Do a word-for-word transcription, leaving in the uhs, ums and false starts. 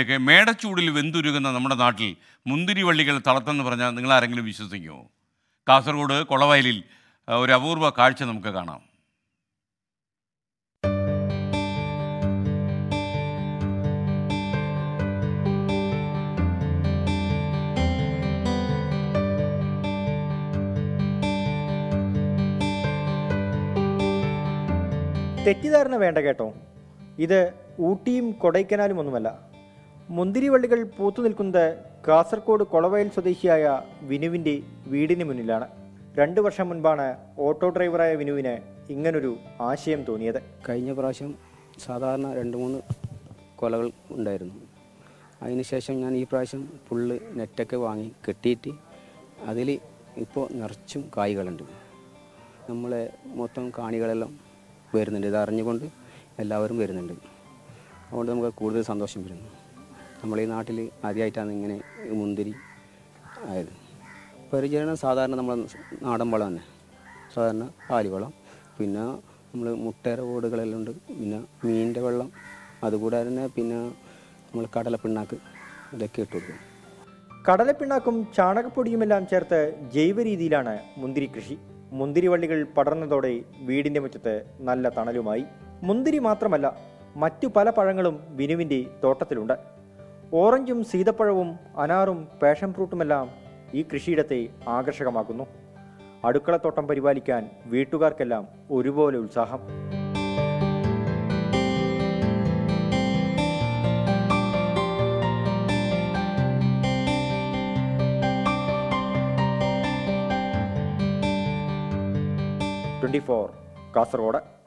ഇടയ്ക്ക് മേടച്ചൂടിൽ വെന്തുരുകുന്ന നമ്മുടെ നാട്ടിൽ മുന്തിരി വള്ളികൾ തളർത്തെന്ന് പറഞ്ഞാൽ നിങ്ങൾ ആരെങ്കിലും വിശ്വസിക്കുമോ? കാസർഗോഡ് കൊളവയലിൽ ഒരു അപൂർവ കാഴ്ച നമുക്ക് കാണാം. തെറ്റിദ്ധാരണ വേണ്ട കേട്ടോ, ഇത് ഊട്ടിയും കൊടൈക്കനാലും ഒന്നുമല്ല. മുന്തിരിവള്ളികൾ പൂത്തു നിൽക്കുന്നത് കാസർഗോഡ് കൊളവയൽ സ്വദേശിയായ വിനുവിൻ്റെ വീടിന് മുന്നിലാണ്. രണ്ടു വർഷം മുൻപാണ് ഓട്ടോ ഡ്രൈവറായ വിനുവിന് ഇങ്ങനൊരു ആശയം തോന്നിയത്. കഴിഞ്ഞ പ്രാവശ്യം സാധാരണ രണ്ട് മൂന്ന് കൊലകൾ ഉണ്ടായിരുന്നു. അതിനുശേഷം ഞാൻ ഈ പ്രാവശ്യം ഫുള്ള് നെറ്റൊക്കെ വാങ്ങി കെട്ടിയിട്ട് അതിൽ ഇപ്പോൾ നിറച്ചും കായ്കളുണ്ട്. നമ്മളെ മൊത്തം കാണികളെല്ലാം വരുന്നുണ്ട്. ഇത് അറിഞ്ഞുകൊണ്ട് എല്ലാവരും വരുന്നുണ്ട്. അതുകൊണ്ട് നമുക്ക് കൂടുതൽ സന്തോഷം വരുന്നു. നമ്മൾ ഈ നാട്ടിൽ ആദ്യമായിട്ടാണ് ഇങ്ങനെ മുന്തിരി ആയത്. പരിചരണം സാധാരണ നമ്മൾ നാടൻ വളം തന്നെ, സാധാരണ കാലിവളം, പിന്നെ നമ്മൾ മുട്ടേര ഓടുകളെല്ലാം ഉണ്ട്, പിന്നെ മീനിൻ്റെ വെള്ളം, അതുകൂടാതെ തന്നെ പിന്നെ നമ്മൾ കടലപ്പിണ്ണാക്ക് ഇതൊക്കെ ഇട്ട് കൊടുക്കും. കടലപ്പിണ്ണാക്കും ചാണകപ്പൊടിയുമെല്ലാം ചേർത്ത് ജൈവ രീതിയിലാണ് മുന്തിരി കൃഷി. മുന്തിരിവള്ളികൾ പടർന്നതോടെ വീടിൻ്റെ മുറ്റത്ത് നല്ല തണലുമായി. മുന്തിരി മാത്രമല്ല, മറ്റു പല പഴങ്ങളും വിനുവിൻ്റെ തോട്ടത്തിലുണ്ട്. ഓറഞ്ചും സീതപ്പഴവും അനാറും പാഷൻ ഫ്രൂട്ടുമെല്ലാം ഈ കൃഷിയിടത്തെ ആകർഷകമാക്കുന്നു. അടുക്കളത്തോട്ടം പരിപാലിക്കാൻ വീട്ടുകാർക്കെല്ലാം ഒരുപോലെ ഉത്സാഹം. Twenty four Kasaragod.